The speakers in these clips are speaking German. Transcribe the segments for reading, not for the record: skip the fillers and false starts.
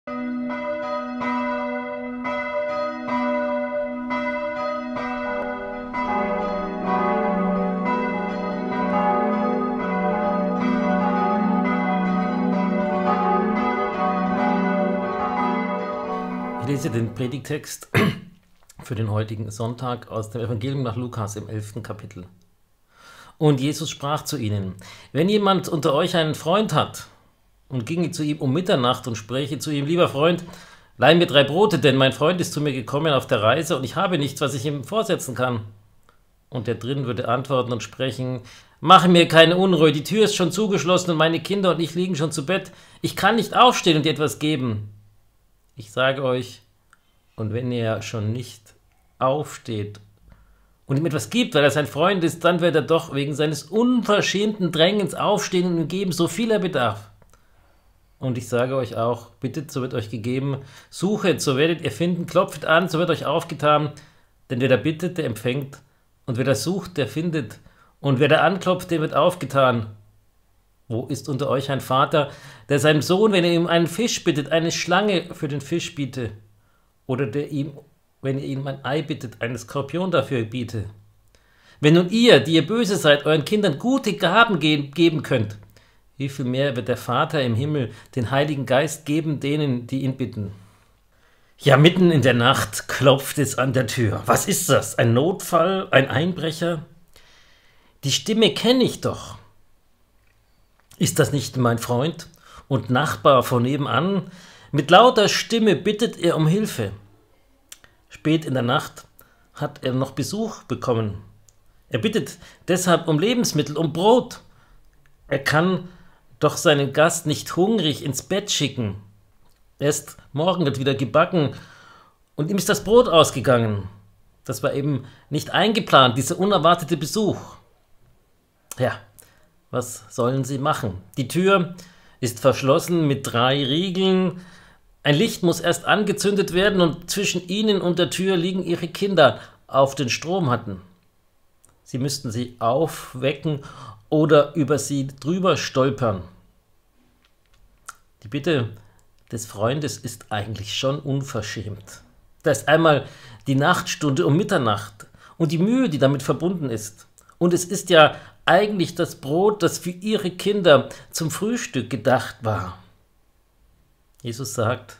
Ich lese den Predigtext für den heutigen Sonntag aus dem Evangelium nach Lukas im 11. Kapitel. Und Jesus sprach zu ihnen: Wenn jemand unter euch einen Freund hat und ginge zu ihm um Mitternacht und spräche zu ihm: Lieber Freund, leih mir 3 Brote, denn mein Freund ist zu mir gekommen auf der Reise und ich habe nichts, was ich ihm vorsetzen kann. Und der drin würde antworten und sprechen: Mache mir keine Unruhe, die Tür ist schon zugeschlossen und meine Kinder und ich liegen schon zu Bett. Ich kann nicht aufstehen und dir etwas geben. Ich sage euch, und wenn er schon nicht aufsteht und ihm etwas gibt, weil er sein Freund ist, dann wird er doch wegen seines unverschämten Drängens aufstehen und ihm geben, so viel er bedarf. Und ich sage euch auch, bittet, so wird euch gegeben, suchet, so werdet ihr finden, klopft an, so wird euch aufgetan, denn wer da bittet, der empfängt, und wer da sucht, der findet, und wer da anklopft, dem wird aufgetan. Wo ist unter euch ein Vater, der seinem Sohn, wenn er ihm einen Fisch bittet, eine Schlange für den Fisch biete? Oder der ihm, wenn ihr ihm ein Ei bittet, einen Skorpion dafür biete? Wenn nun ihr, die ihr böse seid, euren Kindern gute Gaben geben könnt, wie viel mehr wird der Vater im Himmel den Heiligen Geist geben denen, die ihn bitten? Ja, mitten in der Nacht klopft es an der Tür. Was ist das? Ein Notfall? Ein Einbrecher? Die Stimme kenne ich doch. Ist das nicht mein Freund und Nachbar von nebenan? Mit lauter Stimme bittet er um Hilfe. Spät in der Nacht hat er noch Besuch bekommen. Er bittet deshalb um Lebensmittel, um Brot. Er kann doch seinen Gast nicht hungrig ins Bett schicken. Erst morgen wird wieder gebacken und ihm ist das Brot ausgegangen. Das war eben nicht eingeplant, dieser unerwartete Besuch. Ja, was sollen sie machen? Die Tür ist verschlossen mit 3 Riegeln. Ein Licht muss erst angezündet werden und zwischen ihnen und der Tür liegen ihre Kinder, auf den Strom hatten. Sie müssten sie aufwecken oder über sie drüber stolpern. Die Bitte des Freundes ist eigentlich schon unverschämt. Da ist einmal die Nachtstunde um Mitternacht und die Mühe, die damit verbunden ist. Und es ist ja eigentlich das Brot, das für ihre Kinder zum Frühstück gedacht war. Jesus sagt,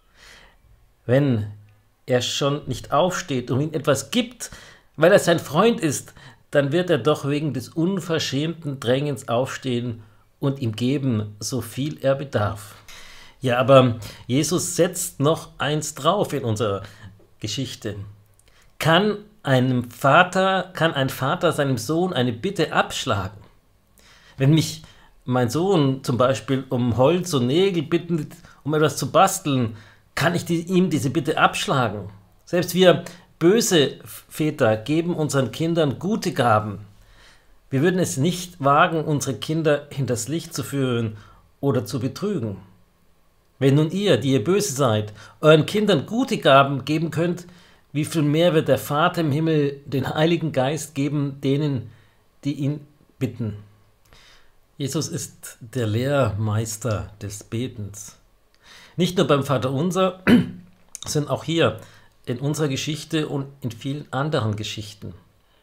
wenn er schon nicht aufsteht und ihm etwas gibt, weil er sein Freund ist, dann wird er doch wegen des unverschämten Drängens aufstehen und ihm geben, so viel er bedarf. Ja, aber Jesus setzt noch eins drauf in unserer Geschichte. Kann ein Vater seinem Sohn eine Bitte abschlagen? Wenn mich mein Sohn zum Beispiel um Holz und Nägel bittet, um etwas zu basteln, kann ich ihm diese Bitte abschlagen? Selbst wir böse Väter geben unseren Kindern gute Gaben. Wir würden es nicht wagen, unsere Kinder hinters Licht zu führen oder zu betrügen. Wenn nun ihr, die ihr böse seid, euren Kindern gute Gaben geben könnt, wie viel mehr wird der Vater im Himmel den Heiligen Geist geben denen, die ihn bitten? Jesus ist der Lehrmeister des Betens. Nicht nur beim Vaterunser, sondern auch hier in unserer Geschichte und in vielen anderen Geschichten.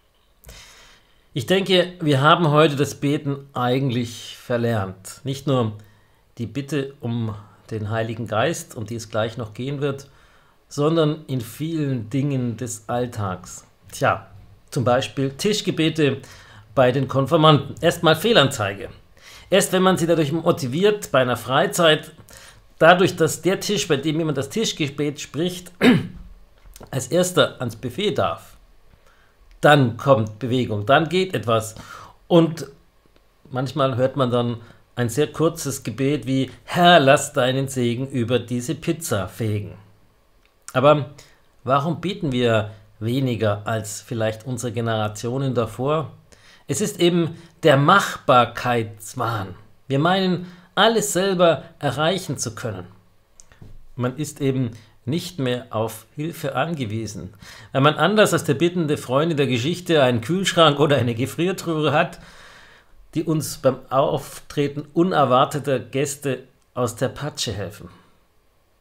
Ich denke, wir haben heute das Beten eigentlich verlernt. Nicht nur die Bitte um den Heiligen Geist, um die es gleich noch gehen wird, sondern in vielen Dingen des Alltags. Tja, zum Beispiel Tischgebete bei den Konfirmanden. Erstmal Fehlanzeige. Erst wenn man sie dadurch motiviert, bei einer Freizeit, dadurch, dass der Tisch, bei dem jemand das Tischgebet spricht, als erster ans Buffet darf, dann kommt Bewegung, dann geht etwas. Und manchmal hört man dann ein sehr kurzes Gebet wie: Herr, lass deinen Segen über diese Pizza fegen. Aber warum beten wir weniger als vielleicht unsere Generationen davor? Es ist eben der Machbarkeitswahn. Wir meinen, alles selber erreichen zu können. Man ist eben nicht mehr auf Hilfe angewiesen. Wenn man anders als der bittende Freund in der Geschichte einen Kühlschrank oder eine Gefriertruhe hat, die uns beim Auftreten unerwarteter Gäste aus der Patsche helfen.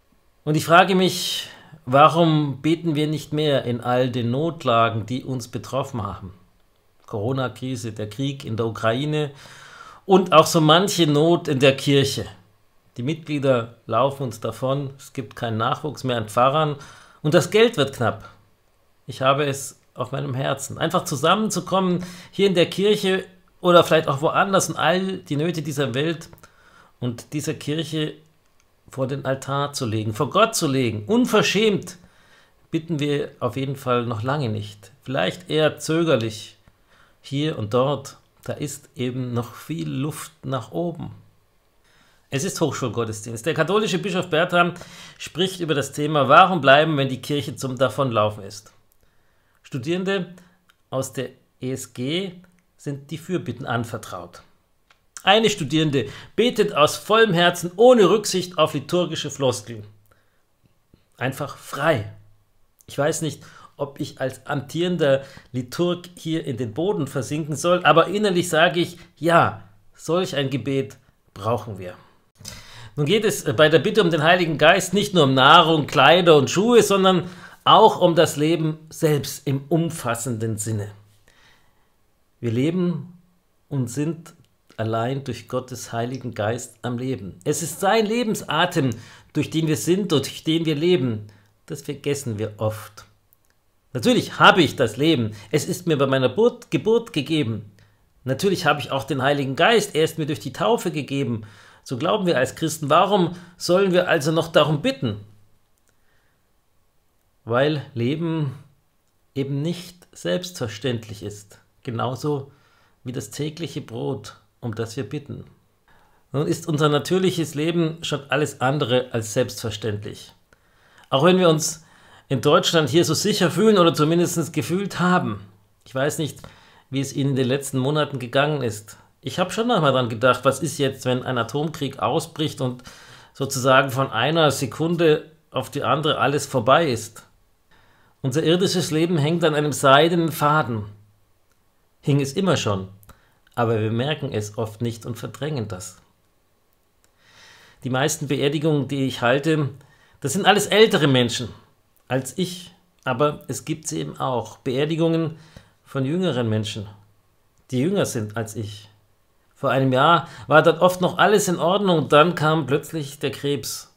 Und ich frage mich, warum beten wir nicht mehr in all den Notlagen, die uns betroffen haben? Corona-Krise, der Krieg in der Ukraine und auch so manche Not in der Kirche. Die Mitglieder laufen uns davon, es gibt keinen Nachwuchs mehr an Pfarrern und das Geld wird knapp. Ich habe es auf meinem Herzen, einfach zusammenzukommen hier in der Kirche oder vielleicht auch woanders und all die Nöte dieser Welt und dieser Kirche vor den Altar zu legen, vor Gott zu legen. Unverschämt bitten wir auf jeden Fall noch lange nicht. Vielleicht eher zögerlich hier und dort. Da ist eben noch viel Luft nach oben. Es ist Hochschulgottesdienst. Der katholische Bischof Bertram spricht über das Thema, warum bleiben, wenn die Kirche zum Davonlaufen ist. Studierende aus der ESG sind die Fürbitten anvertraut. Eine Studierende betet aus vollem Herzen, ohne Rücksicht auf liturgische Floskeln. Einfach frei. Ich weiß nicht, ob ich als amtierender Liturg hier in den Boden versinken soll, aber innerlich sage ich, ja, solch ein Gebet brauchen wir. Nun geht es bei der Bitte um den Heiligen Geist nicht nur um Nahrung, Kleider und Schuhe, sondern auch um das Leben selbst im umfassenden Sinne. Wir leben und sind allein durch Gottes Heiligen Geist am Leben. Es ist sein Lebensatem, durch den wir sind und durch den wir leben. Das vergessen wir oft. Natürlich habe ich das Leben. Es ist mir bei meiner Geburt gegeben. Natürlich habe ich auch den Heiligen Geist. Er ist mir durch die Taufe gegeben. So glauben wir als Christen. Warum sollen wir also noch darum bitten? Weil Leben eben nicht selbstverständlich ist. Genauso wie das tägliche Brot, um das wir bitten. Nun ist unser natürliches Leben schon alles andere als selbstverständlich. Auch wenn wir uns in Deutschland hier so sicher fühlen oder zumindest gefühlt haben. Ich weiß nicht, wie es Ihnen in den letzten Monaten gegangen ist. Ich habe schon einmal daran gedacht, was ist jetzt, wenn ein Atomkrieg ausbricht und sozusagen von einer Sekunde auf die andere alles vorbei ist. Unser irdisches Leben hängt an einem seidenen Faden. Hing es immer schon, aber wir merken es oft nicht und verdrängen das. Die meisten Beerdigungen, die ich halte, das sind alles ältere Menschen als ich, aber es gibt sie eben auch. Beerdigungen von jüngeren Menschen, die jünger sind als ich. Vor einem Jahr war dort oft noch alles in Ordnung und dann kam plötzlich der Krebs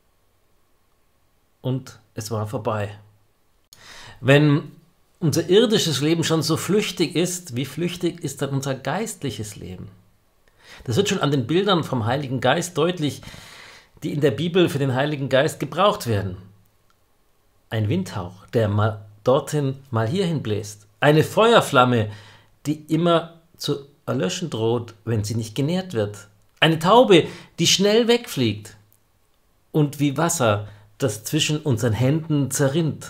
und es war vorbei. Wenn unser irdisches Leben schon so flüchtig ist, wie flüchtig ist dann unser geistliches Leben? Das wird schon an den Bildern vom Heiligen Geist deutlich, die in der Bibel für den Heiligen Geist gebraucht werden. Ein Windhauch, der mal dorthin, mal hierhin bläst. Eine Feuerflamme, die immer zu erlöschen droht, wenn sie nicht genährt wird. Eine Taube, die schnell wegfliegt. Und wie Wasser, das zwischen unseren Händen zerrinnt.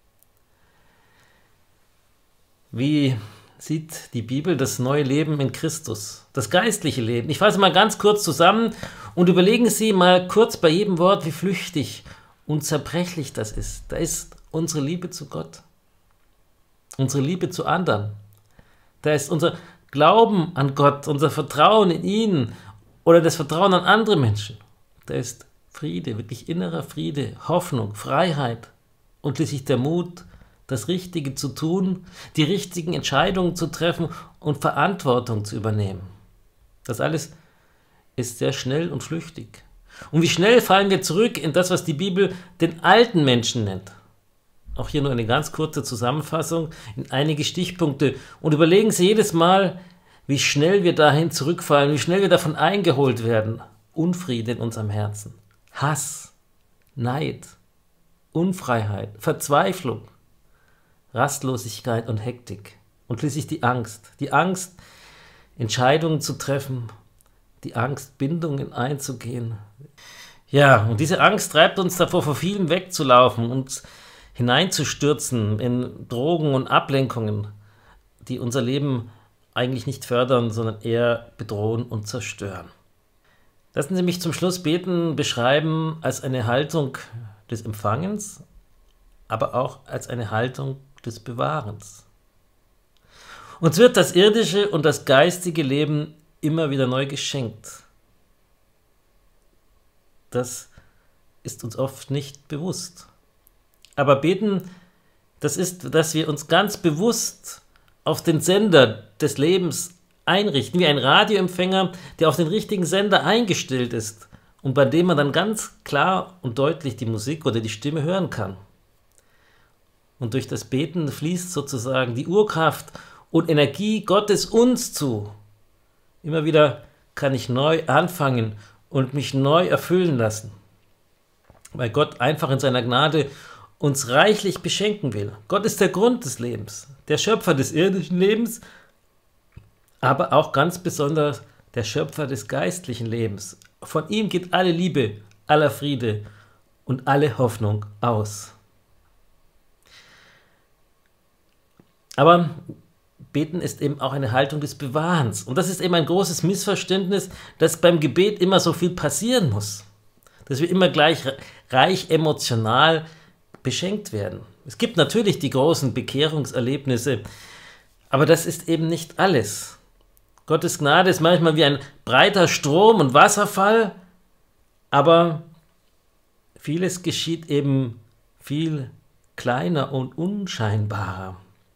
Wie sieht die Bibel das neue Leben in Christus, das geistliche Leben? Ich fasse mal ganz kurz zusammen und überlegen Sie mal kurz bei jedem Wort, wie flüchtig und zerbrechlich das ist. Da ist unsere Liebe zu Gott, unsere Liebe zu anderen. Da ist unser Glauben an Gott, unser Vertrauen in ihn oder das Vertrauen an andere Menschen. Da ist Friede, wirklich innerer Friede, Hoffnung, Freiheit und schließlich der Mut, das Richtige zu tun, die richtigen Entscheidungen zu treffen und Verantwortung zu übernehmen. Das alles ist sehr schnell und flüchtig. Und wie schnell fallen wir zurück in das, was die Bibel den alten Menschen nennt. Auch hier nur eine ganz kurze Zusammenfassung in einige Stichpunkte. Und überlegen Sie jedes Mal, wie schnell wir dahin zurückfallen, wie schnell wir davon eingeholt werden. Unfriede in unserem Herzen, Hass, Neid, Unfreiheit, Verzweiflung, Rastlosigkeit und Hektik. Und schließlich die Angst. Die Angst, Entscheidungen zu treffen, die Angst, Bindungen einzugehen. Ja, und diese Angst treibt uns davor, vor vielem wegzulaufen, uns hineinzustürzen in Drogen und Ablenkungen, die unser Leben eigentlich nicht fördern, sondern eher bedrohen und zerstören. Lassen Sie mich zum Schluss Beten beschreiben als eine Haltung des Empfangens, aber auch als eine Haltung des Bewahrens. Uns wird das irdische und das geistige Leben immer wieder neu geschenkt. Das ist uns oft nicht bewusst. Aber beten, das ist, dass wir uns ganz bewusst auf den Sender des Lebens einrichten, wie ein Radioempfänger, der auf den richtigen Sender eingestellt ist und bei dem man dann ganz klar und deutlich die Musik oder die Stimme hören kann. Und durch das Beten fließt sozusagen die Urkraft und Energie Gottes uns zu. Immer wieder kann ich neu anfangen und mich neu erfüllen lassen, weil Gott einfach in seiner Gnade uns reichlich beschenken will. Gott ist der Grund des Lebens, der Schöpfer des irdischen Lebens, aber auch ganz besonders der Schöpfer des geistlichen Lebens. Von ihm geht alle Liebe, aller Friede und alle Hoffnung aus. Aber Beten ist eben auch eine Haltung des Bewahrens. Und das ist eben ein großes Missverständnis, dass beim Gebet immer so viel passieren muss. Dass wir immer gleich reich emotional beschenkt werden. Es gibt natürlich die großen Bekehrungserlebnisse, aber das ist eben nicht alles. Gottes Gnade ist manchmal wie ein breiter Strom und Wasserfall, aber vieles geschieht eben viel kleiner und unscheinbarer.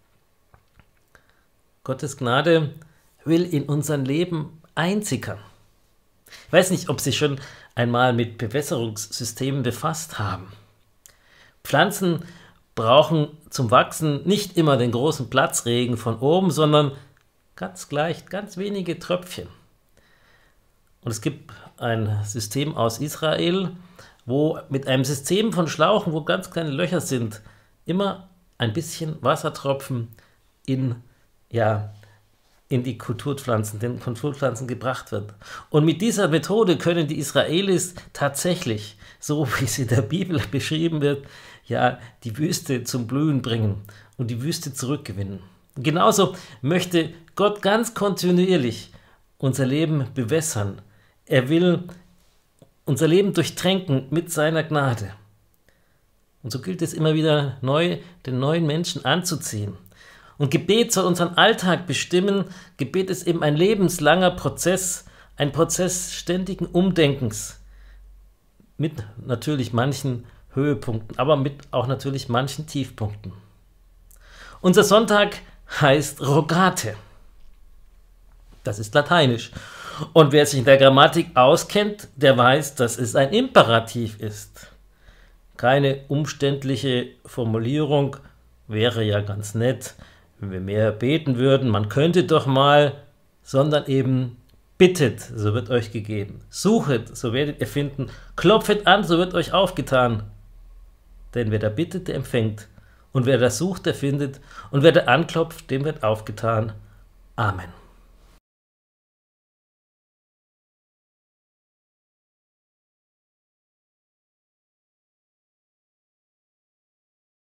Gottes Gnade will in unser Leben einsickern. Ich weiß nicht, ob Sie schon einmal mit Bewässerungssystemen befasst haben. Pflanzen brauchen zum Wachsen nicht immer den großen Platzregen von oben, sondern ganz leicht, ganz wenige Tröpfchen. Und es gibt ein System aus Israel, wo mit einem System von Schlauchen, wo ganz kleine Löcher sind, immer ein bisschen Wassertropfen in die den Kulturpflanzen gebracht wird. Und mit dieser Methode können die Israelis tatsächlich, so wie es in der Bibel beschrieben wird, die Wüste zum Blühen bringen und die Wüste zurückgewinnen. Genauso möchte Gott ganz kontinuierlich unser Leben bewässern. Er will unser Leben durchtränken mit seiner Gnade. Und so gilt es immer wieder neu, den neuen Menschen anzuziehen. Und Gebet soll unseren Alltag bestimmen. Gebet ist eben ein lebenslanger Prozess, ein Prozess ständigen Umdenkens. Mit natürlich manchen Höhepunkten, aber mit auch natürlich manchen Tiefpunkten. Unser Sonntag heißt Rogate. Das ist lateinisch. Und wer sich in der Grammatik auskennt, der weiß, dass es ein Imperativ ist. Keine umständliche Formulierung, wäre ja ganz nett, wenn wir mehr beten würden, man könnte doch mal, sondern eben bittet, so wird euch gegeben. Suchet, so werdet ihr finden. Klopfet an, so wird euch aufgetan. Denn wer da bittet, der empfängt. Und wer da sucht, der findet. Und wer da anklopft, dem wird aufgetan. Amen.